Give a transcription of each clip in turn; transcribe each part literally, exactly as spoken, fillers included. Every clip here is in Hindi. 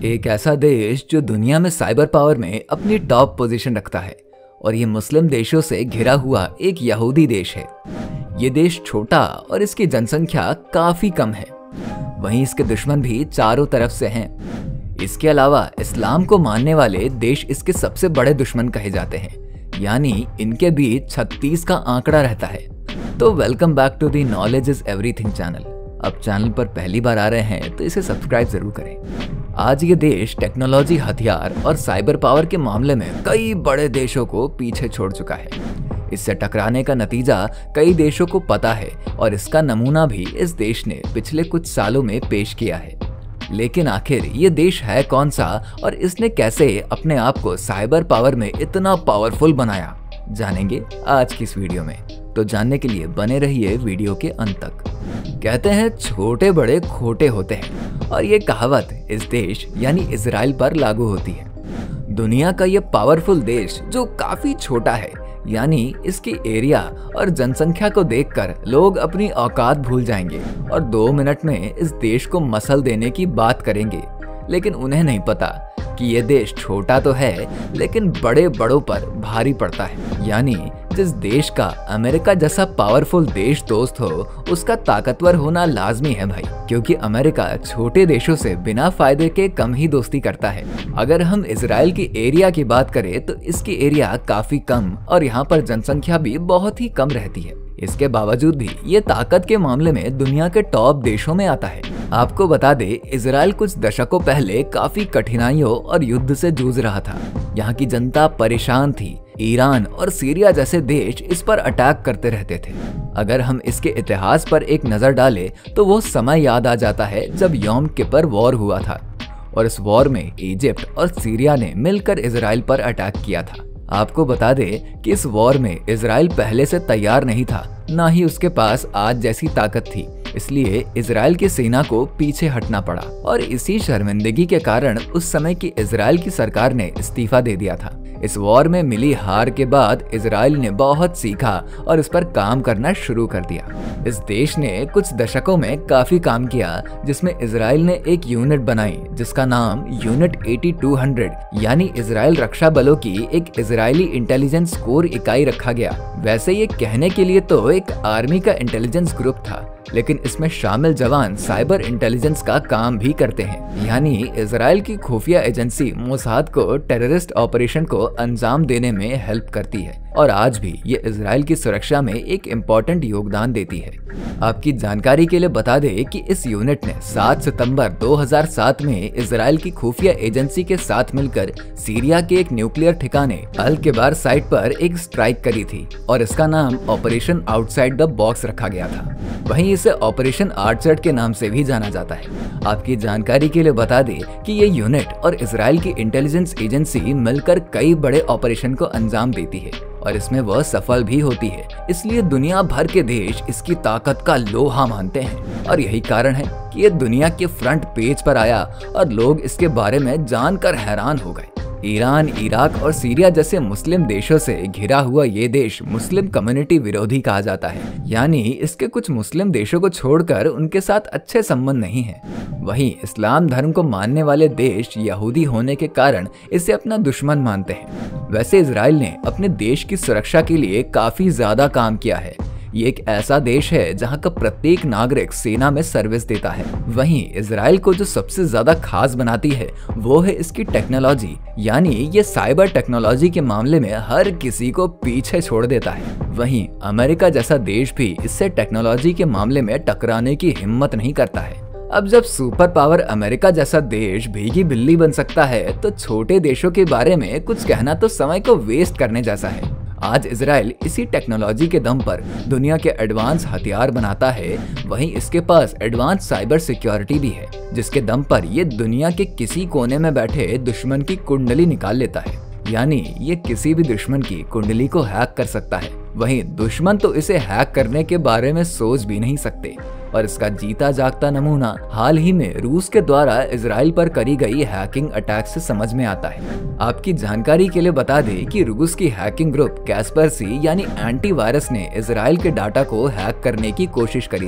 एक ऐसा देश जो दुनिया में साइबर पावर में अपनी टॉप पोजीशन रखता है और ये मुस्लिम देशों से घिरा हुआ एक यहूदी देश है। ये देश छोटा और इसकी जनसंख्या काफी कम है, वहीं इसके दुश्मन भी चारों तरफ से हैं। इसके अलावा इस्लाम को मानने वाले देश इसके सबसे बड़े दुश्मन कहे जाते हैं, यानी इनके बीच छत्तीस का आंकड़ा रहता है। तो welcome back to the knowledge is everything channel. अब चैनल पर पहली बार आ रहे हैं तो इसे सब्सक्राइब जरूर करें। आज ये देश टेक्नोलॉजी, हथियार और साइबर पावर के मामले में कई बड़े देशों को पीछे छोड़ चुका है। इससे टकराने का नतीजा कई देशों को पता है और इसका नमूना भी इस देश ने पिछले कुछ सालों में पेश किया है। लेकिन आखिर ये देश है कौन सा और इसने कैसे अपने आप को साइबर पावर में इतना पावरफुल बनाया, जानेंगे आज की इस वीडियो में। तो जानने के लिए बने रहिए वीडियो के अंत तक। कहते हैं छोटे बड़े खोटे होते हैं और ये कहावत इस देश यानी इजराइल पर लागू होती है। दुनिया का ये पावरफुल देश जो काफी छोटा है, यानी इसकी एरिया और जनसंख्या को देखकर लोग अपनी औकात भूल जाएंगे और दो मिनट में इस देश को मसल देने की बात करेंगे। लेकिन उन्हें नहीं पता कि ये देश छोटा तो है लेकिन बड़े बड़ों पर भारी पड़ता है। यानी जिस देश का अमेरिका जैसा पावरफुल देश दोस्त हो, उसका ताकतवर होना लाजमी है भाई, क्योंकि अमेरिका छोटे देशों से बिना फायदे के कम ही दोस्ती करता है। अगर हम इजराइल की एरिया की बात करें तो इसकी एरिया काफी कम और यहाँ पर जनसंख्या भी बहुत ही कम रहती है। इसके बावजूद भी ये ताकत के मामले में दुनिया के टॉप देशों में आता है। आपको बता दे, इजराइल कुछ दशकों पहले काफी कठिनाइयों और युद्ध से जूझ रहा था। यहाँ की जनता परेशान थी। ईरान और सीरिया जैसे देश इस पर अटैक करते रहते थे। अगर हम इसके इतिहास पर एक नजर डालें तो वो समय याद आ जाता है जब यौम किपर वॉर हुआ था और इस वॉर में इजिप्ट और सीरिया ने मिलकर इजराइल पर अटैक किया था। आपको बता दें कि इस वॉर में इजराइल पहले से तैयार नहीं था, ना ही उसके पास आज जैसी ताकत थी। इसलिए इजराइल की सेना को पीछे हटना पड़ा और इसी शर्मिंदगी के कारण उस समय की इजराइल की सरकार ने इस्तीफा दे दिया था। इस वॉर में मिली हार के बाद इजराइल ने बहुत सीखा और इस पर काम करना शुरू कर दिया। इस देश ने कुछ दशकों में काफी काम किया, जिसमें इजराइल ने एक यूनिट बनाई जिसका नाम यूनिट बयासी सौ यानी इजराइल रक्षा बलों की एक इजरायली इंटेलिजेंस कोर इकाई रखा गया। वैसे ये कहने के लिए तो एक आर्मी का इंटेलिजेंस ग्रुप था, लेकिन इसमें शामिल जवान साइबर इंटेलिजेंस का काम भी करते हैं। यानी इजराइल की खुफिया एजेंसी मोसाद को टेररिस्ट ऑपरेशन को अंजाम देने में हेल्प करती है और आज भी ये इजराइल की सुरक्षा में एक इम्पोर्टेंट योगदान देती है। आपकी जानकारी के लिए बता दें कि इस यूनिट ने सात सितंबर दो हज़ार सात में इजराइल की खुफिया एजेंसी के साथ मिलकर सीरिया के एक न्यूक्लियर ठिकाने अल केबार साइट पर एक स्ट्राइक करी थी और इसका नाम ऑपरेशन आउटसाइड द बॉक्स रखा गया था। वहीं इसे ऑपरेशन आर्चर्ड के नाम से भी जाना जाता है। आपकी जानकारी के लिए बता दें कि ये यूनिट और इजराइल की इंटेलिजेंस एजेंसी मिलकर कई बड़े ऑपरेशन को अंजाम देती है और इसमें वह सफल भी होती है। इसलिए दुनिया भर के देश इसकी ताकत का लोहा मानते हैं और यही कारण है कि ये दुनिया के फ्रंट पेज पर आया और लोग इसके बारे में जानकर हैरान हो गए। ईरान, इराक और सीरिया जैसे मुस्लिम देशों से घिरा हुआ ये देश मुस्लिम कम्युनिटी विरोधी कहा जाता है, यानी इसके कुछ मुस्लिम देशों को छोड़कर उनके साथ अच्छे संबंध नहीं है। वहीं इस्लाम धर्म को मानने वाले देश यहूदी होने के कारण इसे अपना दुश्मन मानते हैं। वैसे इजराइल ने अपने देश की सुरक्षा के लिए काफी ज्यादा काम किया है। ये एक ऐसा देश है जहां का प्रत्येक नागरिक सेना में सर्विस देता है। वहीं इजराइल को जो सबसे ज्यादा खास बनाती है वो है इसकी टेक्नोलॉजी, यानी ये साइबर टेक्नोलॉजी के मामले में हर किसी को पीछे छोड़ देता है। वहीं अमेरिका जैसा देश भी इससे टेक्नोलॉजी के मामले में टकराने की हिम्मत नहीं करता है। अब जब सुपर पावर अमेरिका जैसा देश भीगी बिल्ली बन सकता है तो छोटे देशों के बारे में कुछ कहना तो समय को वेस्ट करने जैसा है। आज इजराइल इसी टेक्नोलॉजी के दम पर दुनिया के एडवांस हथियार बनाता है। वहीं इसके पास एडवांस साइबर सिक्योरिटी भी है, जिसके दम पर ये दुनिया के किसी कोने में बैठे दुश्मन की कुंडली निकाल लेता है। यानी ये किसी भी दुश्मन की कुंडली को हैक कर सकता है। वहीं दुश्मन तो इसे हैक करने के बारे में सोच भी नहीं सकते और इसका जीता जागता नमूना हाल ही में रूस के द्वारा इजराइल पर करी गई हैकिंग अटैक से समझ में आता है। आपकी जानकारी के लिए बता दें कि रूस की हैकिंग ग्रुप कैस्परसी यानी एंटीवायरस ने इजराइल के डाटा को हैक करने की कोशिश करी थी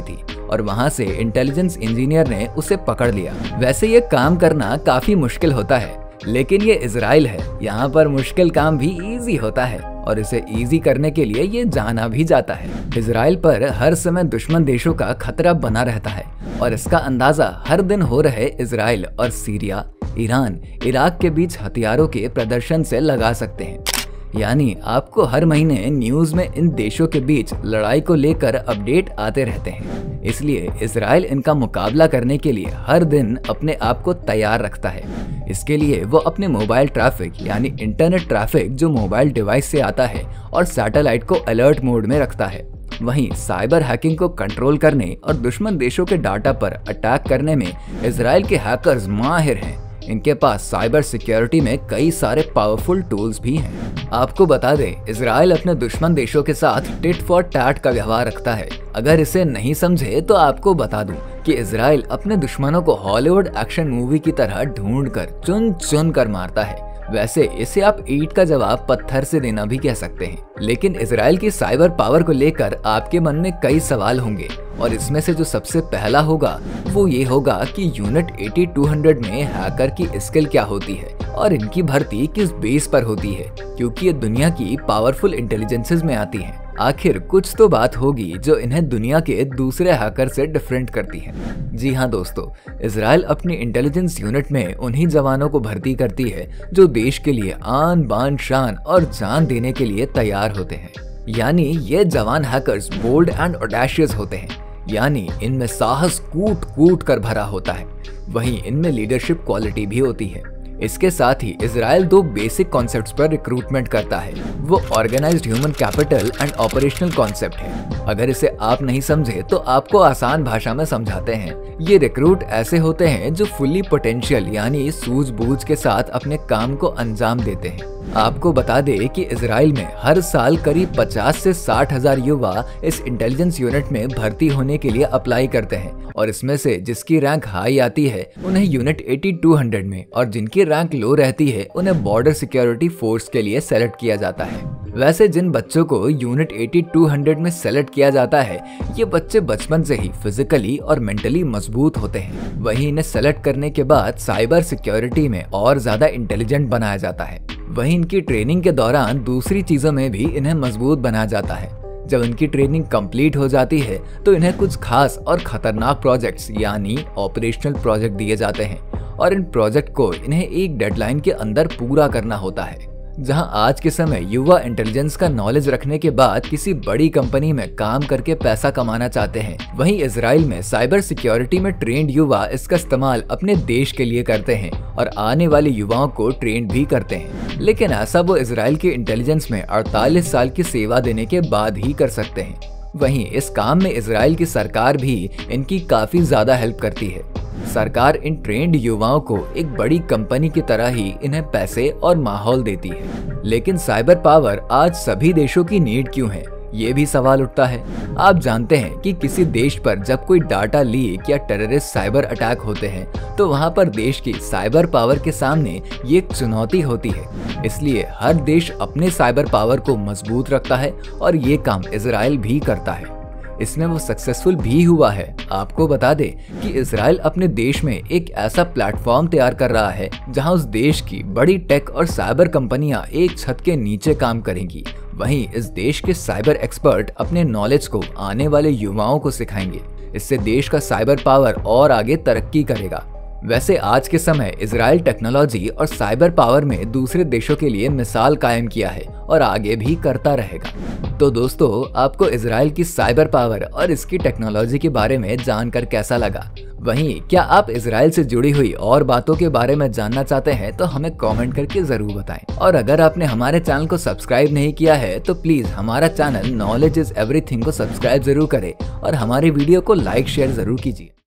और वहाँ से इंटेलिजेंस इंजीनियर ने उसे पकड़ लिया। वैसे ये काम करना काफी मुश्किल होता है, लेकिन ये इजराइल है, यहाँ पर मुश्किल काम भी इजी होता है और इसे इजी करने के लिए ये जाना भी जाता है। इजराइल पर हर समय दुश्मन देशों का खतरा बना रहता है और इसका अंदाजा हर दिन हो रहे इजराइल और सीरिया, ईरान, इराक के बीच हथियारों के प्रदर्शन से लगा सकते हैं। यानी आपको हर महीने न्यूज में इन देशों के बीच लड़ाई को लेकर अपडेट आते रहते हैं। इसलिए इजराइल इनका मुकाबला करने के लिए हर दिन अपने आप को तैयार रखता है। इसके लिए वो अपने मोबाइल ट्रैफिक यानी इंटरनेट ट्रैफिक जो मोबाइल डिवाइस से आता है और सैटेलाइट को अलर्ट मोड में रखता है। वहीं साइबर हैकिंग को कंट्रोल करने और दुश्मन देशों के डाटा पर अटैक करने में इजराइल के हैकर्स माहिर हैं। इनके पास साइबर सिक्योरिटी में कई सारे पावरफुल टूल्स भी हैं। आपको बता दें, इजराइल अपने दुश्मन देशों के साथ टिट फॉर टैट का व्यवहार रखता है। अगर इसे नहीं समझे तो आपको बता दूं कि इजराइल अपने दुश्मनों को हॉलीवुड एक्शन मूवी की तरह ढूंढकर चुन चुन कर मारता है। वैसे इसे आप ईंट का जवाब पत्थर से देना भी कह सकते हैं। लेकिन इजराइल की साइबर पावर को लेकर आपके मन में कई सवाल होंगे और इसमें से जो सबसे पहला होगा वो ये होगा कि यूनिट एटी टू हंड्रेड में हैकर की स्किल क्या होती है और इनकी भर्ती किस बेस पर होती है, क्योंकि ये दुनिया की पावरफुल इंटेलिजेंसेस में आती हैं। आखिर कुछ तो बात होगी जो इन्हें दुनिया के दूसरे हैकर से डिफरेंट करती है। जी हाँ दोस्तों, इजराइल अपनी इंटेलिजेंस यूनिट में उन्हीं जवानों को भर्ती करती है जो देश के लिए आन बान शान और जान देने के लिए तैयार होते हैं। यानी ये जवान हैकर्स बोल्ड एंड ऑडेशियस होते हैं, यानी इनमें साहस कूट कूट कर भरा होता है। वहीं इनमें लीडरशिप क्वालिटी भी होती है। इसके साथ ही इजराइल दो बेसिक कॉन्सेप्ट्स पर रिक्रूटमेंट करता है। वो organised human capital and operational concept है। अगर इसे आप नहीं समझे तो आपको आसान भाषा में समझाते हैं। ये रिक्रूट ऐसे होते हैं जो फुली पोटेंशियल यानी सूझबूझ के साथ अपने काम को अंजाम देते हैं। आपको बता दें कि इजराइल में हर साल करीब पचास से साठ हजार युवा इस इंटेलिजेंस यूनिट में भर्ती होने के लिए अप्लाई करते हैं और इसमें से जिसकी रैंक हाई आती है उन्हें यूनिट एटी टू हंड्रेड में और जिनकी रैंक लो रहती है उन्हें बॉर्डर सिक्योरिटी फोर्स के लिए सेलेक्ट किया जाता है। वैसे जिन बच्चों को यूनिट एटी टू हंड्रेड में सेलेक्ट किया जाता है ये बच्चे बचपन से ही फिजिकली और मेंटली मजबूत होते हैं। वहीं इन्हें सेलेक्ट करने के बाद साइबर सिक्योरिटी में और ज्यादा इंटेलिजेंट बनाया जाता है। वहीं इनकी ट्रेनिंग के दौरान दूसरी चीजों में भी इन्हें मजबूत बनाया जाता है। जब इनकी ट्रेनिंग कंप्लीट हो जाती है तो इन्हें कुछ खास और खतरनाक प्रोजेक्ट्स यानी ऑपरेशनल प्रोजेक्ट दिए जाते हैं और इन प्रोजेक्ट को इन्हें एक डेडलाइन के अंदर पूरा करना होता है। जहां आज के समय युवा इंटेलिजेंस का नॉलेज रखने के बाद किसी बड़ी कंपनी में काम करके पैसा कमाना चाहते हैं, वहीं इजराइल में साइबर सिक्योरिटी में ट्रेंड युवा इसका इस्तेमाल अपने देश के लिए करते हैं और आने वाले युवाओं को ट्रेन भी करते हैं। लेकिन ऐसा वो इजराइल के इंटेलिजेंस में अड़तालीस साल की सेवा देने के बाद ही कर सकते हैं। वहीं इस काम में इजराइल की सरकार भी इनकी काफी ज्यादा हेल्प करती है। सरकार इन ट्रेंड युवाओं को एक बड़ी कंपनी की तरह ही इन्हें पैसे और माहौल देती है। लेकिन साइबर पावर आज सभी देशों की नीड क्यों है, ये भी सवाल उठता है। आप जानते हैं कि किसी देश पर जब कोई डाटा लीक या टेररिस्ट साइबर अटैक होते हैं तो वहां पर देश की साइबर पावर के सामने ये एक चुनौती होती है। इसलिए हर देश अपने साइबर पावर को मजबूत रखता है और ये काम इजराइल भी करता है। इसमें वो सक्सेसफुल भी हुआ है। आपको बता दें कि इजराइल अपने देश में एक ऐसा प्लेटफॉर्म तैयार कर रहा है जहां उस देश की बड़ी टेक और साइबर कंपनियां एक छत के नीचे काम करेंगी। वहीं इस देश के साइबर एक्सपर्ट अपने नॉलेज को आने वाले युवाओं को सिखाएंगे। इससे देश का साइबर पावर और आगे तरक्की करेगा। वैसे आज के समय इजराइल टेक्नोलॉजी और साइबर पावर में दूसरे देशों के लिए मिसाल कायम किया है और आगे भी करता रहेगा। तो दोस्तों, आपको इजराइल की साइबर पावर और इसकी टेक्नोलॉजी के बारे में जानकर कैसा लगा? वहीं क्या आप इजराइल से जुड़ी हुई और बातों के बारे में जानना चाहते हैं तो हमें कमेंट करके जरूर बताएं। और अगर आपने हमारे चैनल को सब्सक्राइब नहीं किया है तो प्लीज हमारा चैनल नॉलेज इज एवरीथिंग को सब्सक्राइब जरूर करें और हमारे वीडियो को लाइक शेयर जरूर कीजिए।